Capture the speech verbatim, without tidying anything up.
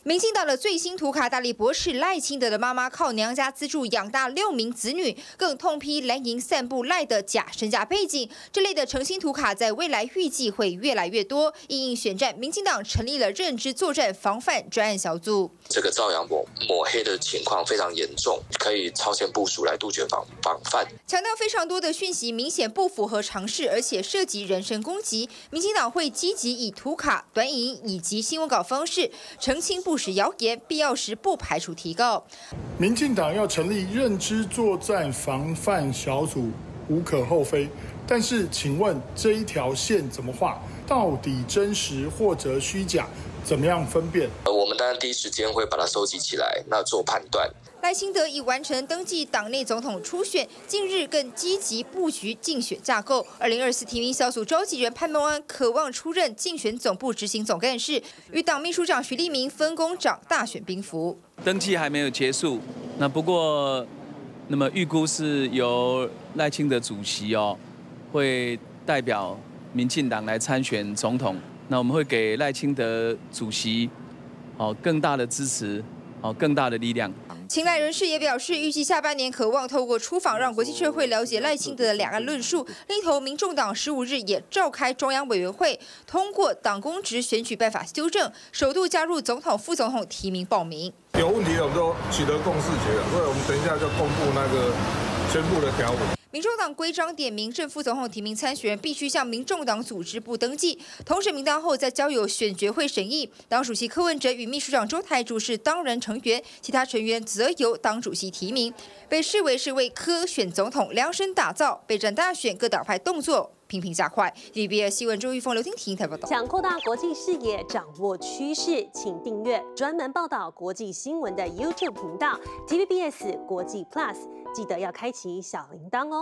民进党的最新图卡大力博士赖清德的妈妈靠娘家资助养大六名子女，更痛批蓝营散布赖的假身家背景。这类的诚心图卡在未来预计会越来越多。因应选战，民进党成立了认知作战防范专案小组。 这个造谣抹抹黑的情况非常严重，可以超前部署来杜绝防防范。 强调非常多的讯息明显不符合常识，而且涉及人身攻击。民进党会积极以图卡、短影音以及新闻稿方式澄清不实谣言，必要时不排除提告。 民进党要成立认知作战防范小组，无可厚非。但是，请问这一条线怎么画？到底真实或者虚假？怎么样分辨？ 我们当然第一时间会把它收集起来，那做判断。 赖清德已完成登记党内总统初选，近日更积极布局竞选架构。二零二四提名小组召集人潘孟安渴望出任竞选总部执行总干事，与党秘书长徐立明分工掌大选兵符。 登记还没有结束，那不过，那么预估是由赖清德主席哦，会代表民进党来参选总统。那我们会给赖清德主席哦更大的支持，哦更大的力量。 青睐人士也表示，预计下半年渴望透过出访，让国际社会了解赖清德的两岸论述。另一头，民众党十五日也召开中央委员会，通过党公职选举办法修正，首度加入总统、副总统提名报名。 有问题的我们都取得共识决了，所以我们等一下就公布那个宣布的条文。 民众党规章点名，正副总统提名参选人必须向民众党组织部登记，同审名单后再交由选决会审议。党主席柯文哲与秘书长周台主是当然成员，其他成员则由党主席提名，被视为是为柯选总统量身打造。备战大选，各党派动作频频加快。T V B S 新闻周玉峰、刘婷婷台报道。 想扩大国际视野，掌握趋势，请订阅专门报道国际新闻的 YouTube 频道 T V B S 国际 Plus， 记得要开启小铃铛哦。